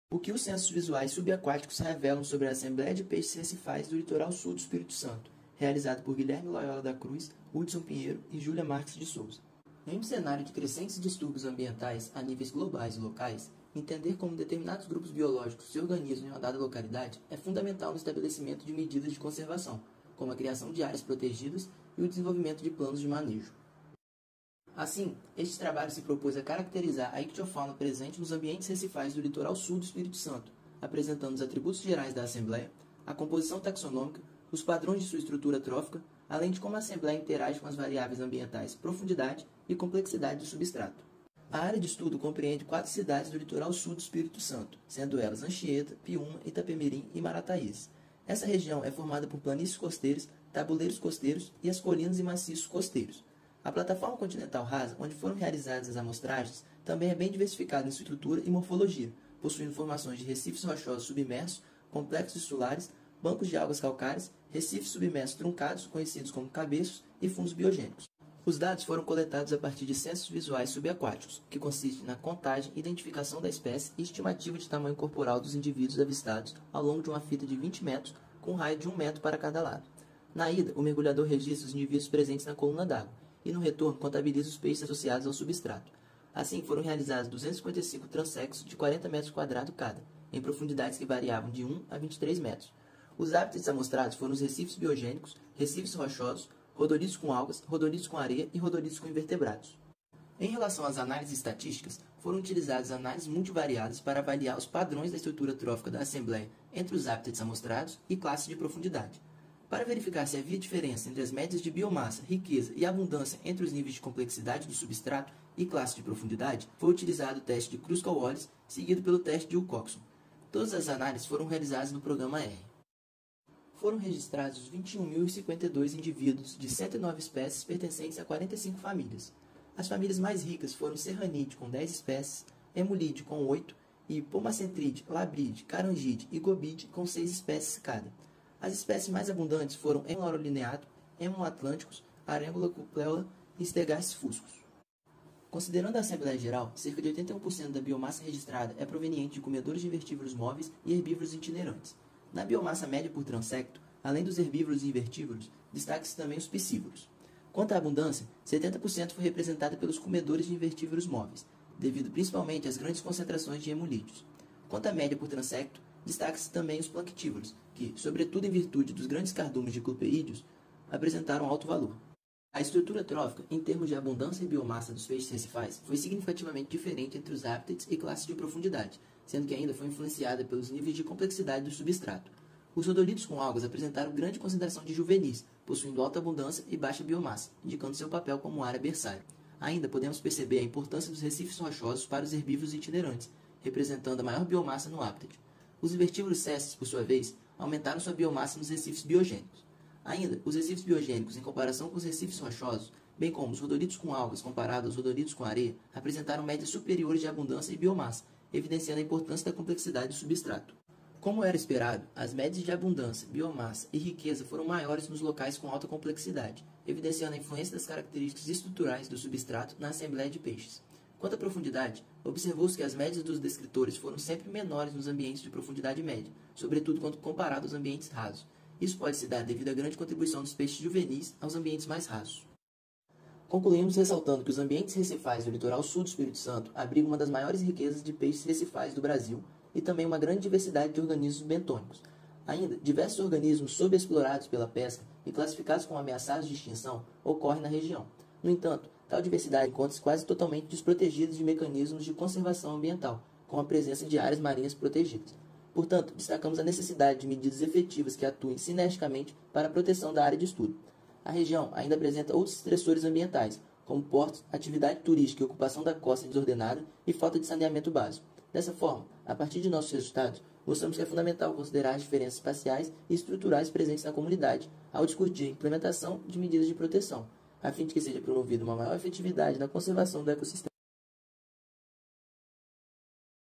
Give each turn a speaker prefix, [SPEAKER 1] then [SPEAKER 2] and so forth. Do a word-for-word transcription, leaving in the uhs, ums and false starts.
[SPEAKER 1] O que os censos visuais subaquáticos revelam sobre a Assembleia de Peixes Recifais do litoral sul do Espírito Santo, realizado por Guilherme Loyola da Cruz, Hudson Pinheiro e Júlia Marques de Souza. Em um cenário de crescentes distúrbios ambientais a níveis globais e locais, entender como determinados grupos biológicos se organizam em uma dada localidade é fundamental no estabelecimento de medidas de conservação, como a criação de áreas protegidas e o desenvolvimento de planos de manejo. Assim, este trabalho se propôs a caracterizar a ictiofauna presente nos ambientes recifais do litoral sul do Espírito Santo, apresentando os atributos gerais da Assembleia, a composição taxonômica, os padrões de sua estrutura trófica, além de como a Assembleia interage com as variáveis ambientais profundidade e complexidade do substrato. A área de estudo compreende quatro cidades do litoral sul do Espírito Santo, sendo elas Anchieta, Piúma, Itapemirim e Marataízes. Essa região é formada por planícies costeiras, tabuleiros costeiros e as colinas e maciços costeiros. A plataforma continental rasa, onde foram realizadas as amostragens, também é bem diversificada em sua estrutura e morfologia, possuindo formações de recifes rochosos submersos, complexos insulares, bancos de algas calcárias, recifes submersos truncados, conhecidos como cabeços, e fundos biogênicos. Os dados foram coletados a partir de censos visuais subaquáticos, que consistem na contagem e identificação da espécie e estimativa de tamanho corporal dos indivíduos avistados ao longo de uma fita de vinte metros, com um raio de um metro para cada lado. Na ida, o mergulhador registra os indivíduos presentes na coluna d'água, e no retorno contabiliza os peixes associados ao substrato. Assim, foram realizados duzentos e cinquenta e cinco transectos de quarenta metros quadrados cada, em profundidades que variavam de um a vinte e três metros. Os hábitats amostrados foram os recifes biogênicos, recifes rochosos, rodolitos com algas, rodolitos com areia e rodolitos com invertebrados. Em relação às análises estatísticas, foram utilizadas análises multivariadas para avaliar os padrões da estrutura trófica da Assembleia entre os hábitats amostrados e classes de profundidade. Para verificar se havia diferença entre as médias de biomassa, riqueza e abundância entre os níveis de complexidade do substrato e classe de profundidade, foi utilizado o teste de Kruskal-Wallis, seguido pelo teste de Wilcoxon. Todas as análises foram realizadas no programa R. Foram registrados vinte e um mil e cinquenta e dois indivíduos de cento e nove espécies pertencentes a quarenta e cinco famílias. As famílias mais ricas foram Serranite, com dez espécies, Emulide, com oito, e Pomacentride, Labride, Carangide e Gobide, com seis espécies cada. As espécies mais abundantes foram Hemorolineato, Hemoatlânticos, Aréngula cupleula e Stegastes fuscus. Considerando a Assembleia Geral, cerca de oitenta e um por cento da biomassa registrada é proveniente de comedores de invertívoros móveis e herbívoros itinerantes. Na biomassa média por transecto, além dos herbívoros e invertívoros, destaque-se também os piscívoros. Quanto à abundância, setenta por cento foi representada pelos comedores de invertívoros móveis, devido principalmente às grandes concentrações de hemolídeos. Quanto à média por transecto, destaque-se também os planctívoros, que, sobretudo em virtude dos grandes cardumes de clupeídeos, apresentaram alto valor. A estrutura trófica, em termos de abundância e biomassa dos peixes recifais, foi significativamente diferente entre os hábitats e classes de profundidade, sendo que ainda foi influenciada pelos níveis de complexidade do substrato. Os rodolitos com algas apresentaram grande concentração de juvenis, possuindo alta abundância e baixa biomassa, indicando seu papel como área berçária. Ainda podemos perceber a importância dos recifes rochosos para os herbívoros itinerantes, representando a maior biomassa no habitat. Os invertívoros cestes, por sua vez, aumentaram sua biomassa nos recifes biogênicos. Ainda, os recifes biogênicos, em comparação com os recifes rochosos, bem como os rodolitos com algas comparados aos rodolitos com areia, apresentaram médias superiores de abundância e biomassa, evidenciando a importância da complexidade do substrato. Como era esperado, as médias de abundância, biomassa e riqueza foram maiores nos locais com alta complexidade, evidenciando a influência das características estruturais do substrato na Assembleia de Peixes. Quanto à profundidade, observou-se que as médias dos descritores foram sempre menores nos ambientes de profundidade média, sobretudo quando comparado aos ambientes rasos. Isso pode se dar devido à grande contribuição dos peixes juvenis aos ambientes mais rasos. Concluímos ressaltando que os ambientes recifais do litoral sul do Espírito Santo abrigam uma das maiores riquezas de peixes recifais do Brasil e também uma grande diversidade de organismos bentônicos. Ainda, diversos organismos subexplorados pela pesca e classificados como ameaçados de extinção ocorrem na região. No entanto, tal diversidade encontra-se quase totalmente desprotegida de mecanismos de conservação ambiental, com a presença de áreas marinhas protegidas. Portanto, destacamos a necessidade de medidas efetivas que atuem sinergicamente para a proteção da área de estudo. A região ainda apresenta outros estressores ambientais, como portos, atividade turística e ocupação da costa desordenada e falta de saneamento básico. Dessa forma, a partir de nossos resultados, mostramos que é fundamental considerar as diferenças espaciais e estruturais presentes na comunidade ao discutir a implementação de medidas de proteção, a fim de que seja promovida uma maior efetividade na conservação do ecossistema.